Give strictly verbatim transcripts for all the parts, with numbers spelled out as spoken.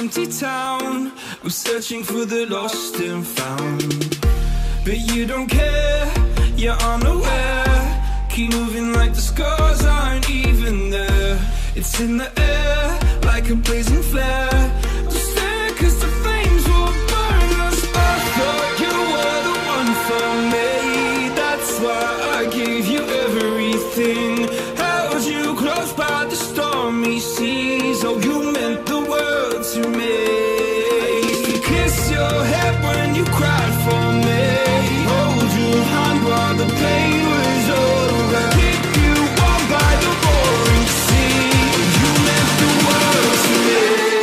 empty town. I'm searching for the lost and found, but you don't care, you're unaware. Keep moving like the scars aren't even there. It's in the air, like a blazing flare. Just stare, cause the flames will burn us. I thought you were the one for me. That's why I gave you everything. Held you close by the stormy seas. Oh, you meant the world to me. I used to kiss your head when you cried for me. Hold your hand while the pain was over. Keep you warm by the roaring sea. You meant the world to me.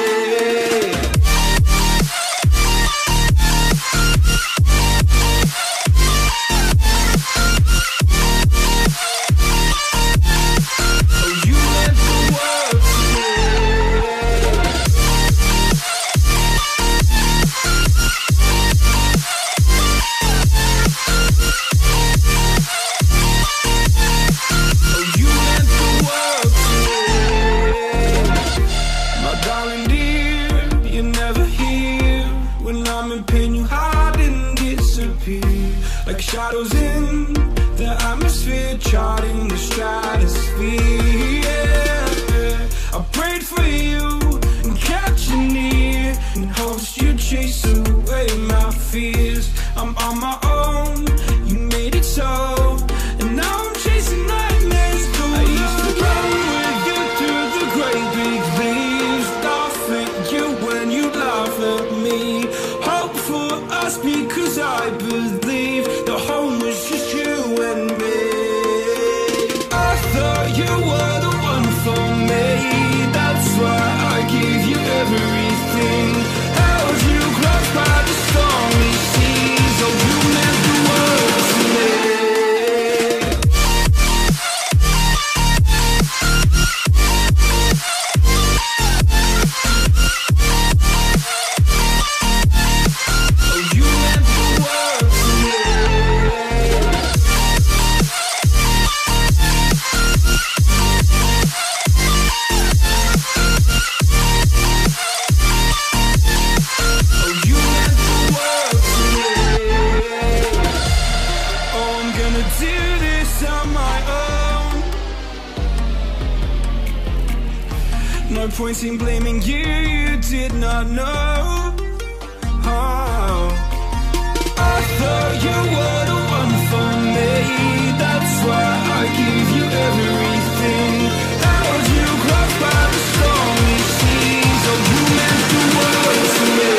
Like shadows in the atmosphere, charting the stratosphere. Yeah. I prayed for you and kept you near, in hopes you'd chase away my fears. I'm on my own, you made it so, and now I'm chasing nightmares through. I used to run with you through the great big leaves, laugh at you when you laugh at me. Hope for us because I believe the home was just you and me. I thought you were the one for me. That's why I gave you everything. Held you close by the stormy seas. Oh, you meant the world to me. No point in blaming you, you did not know. Oh, I thought you were the one for me. That's why I gave you everything. Held you close by the stormy seas. Oh, you meant the world to me.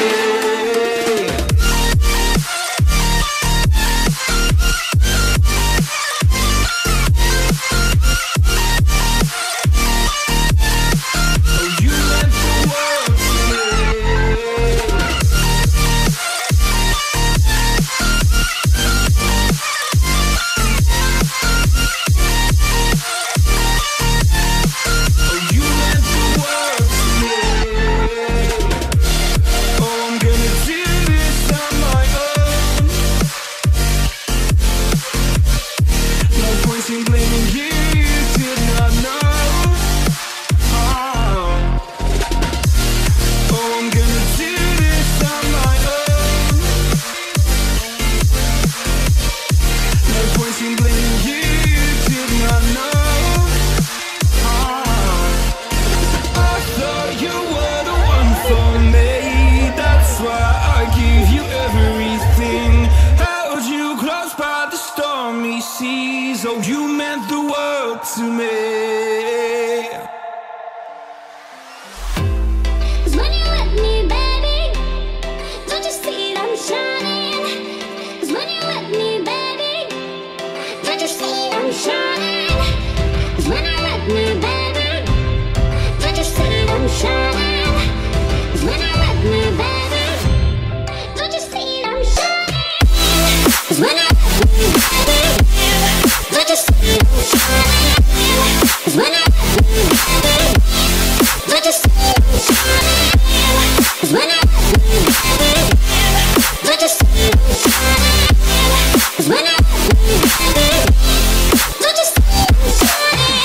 Oh, you meant the world to me. Cause when you're with me, baby, don't you see I'm shining? Cause when you're with me, baby, don't you see I'm shining? Cause when you're with me, baby, don't you see I'm shining? Cause when you're with me, baby, don't you see I'm shining? Cause when you're with me, baby, don't you see I'm shining? Cause when I'm with you, baby, don't you see I'm shining? Cause when I'm with you, baby, don't you see I'm shining? Cause when I'm with you, baby, don't you see I'm shining?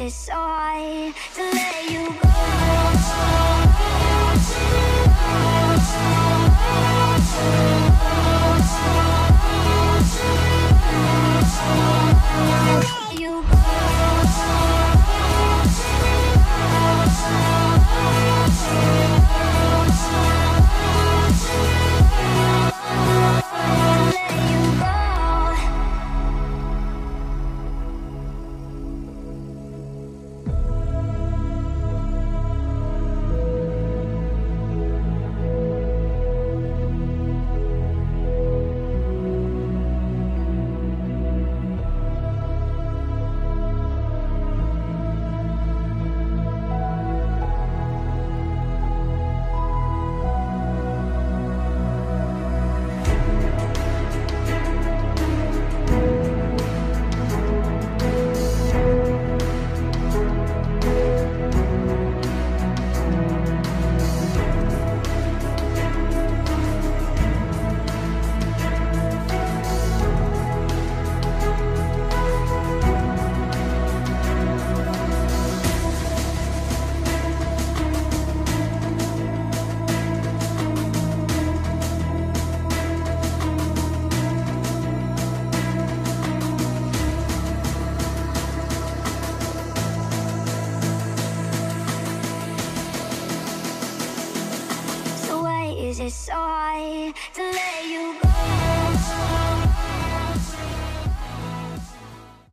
it so hard to let you go? Let you go. Is it so hard to